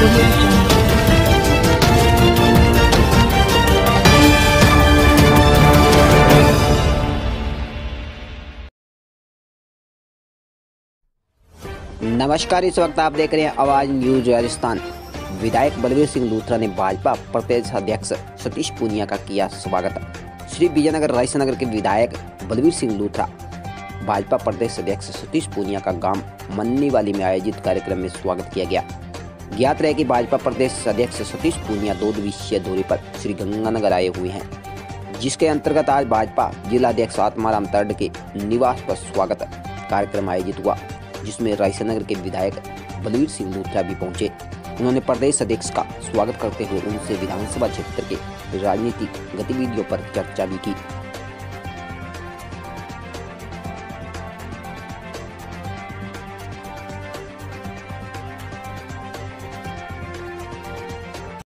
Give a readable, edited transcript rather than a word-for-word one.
Audio Jungle. नमस्कार, इस वक्त आप देख रहे हैं आवाज न्यूज राजस्थान। विधायक बलवीर सिंह लूथरा ने भाजपा प्रदेश अध्यक्ष सतीश पूनिया का किया स्वागत। श्री विजयनगर रायसनगर के विधायक बलवीर सिंह लूथरा भाजपा प्रदेश अध्यक्ष सतीश पूनिया का गांव मन्नीवाली में आयोजित कार्यक्रम में स्वागत किया गया। ज्ञात रहे कि भाजपा प्रदेश अध्यक्ष सतीश पूनिया 2 दिवसीय दौरे पर श्री गंगानगर आए हुए हैं, जिसके अंतर्गत आज भाजपा जिला अध्यक्ष आत्माराम तर्ड के निवास पर स्वागत कार्यक्रम आयोजित हुआ, जिसमें रायसनगर के विधायक बलवीर सिंह लूथरा भी पहुंचे। उन्होंने प्रदेश अध्यक्ष का स्वागत करते हुए उनसे विधानसभा क्षेत्र के राजनीतिक गतिविधियों पर चर्चा भी की।